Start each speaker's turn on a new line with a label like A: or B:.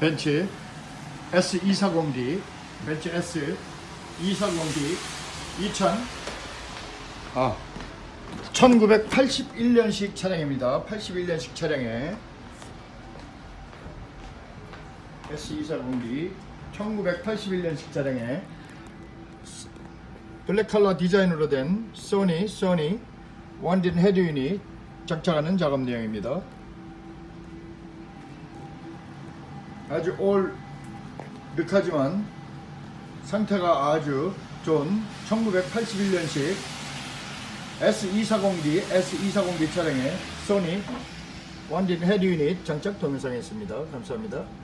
A: 벤츠 S240D, 벤츠 S240D 1981년식 차량입니다. 81년식 차량에 S240D 1981년식 차량에 블랙 컬러 디자인으로 된 소니 원진 헤드 유닛 장착하는 작업 내용입니다. 아주 올드하지만 상태가 아주 좋은 1981년식 S240D 차량에 소니 원진 헤드 유닛 장착 동영상이었습니다. 감사합니다.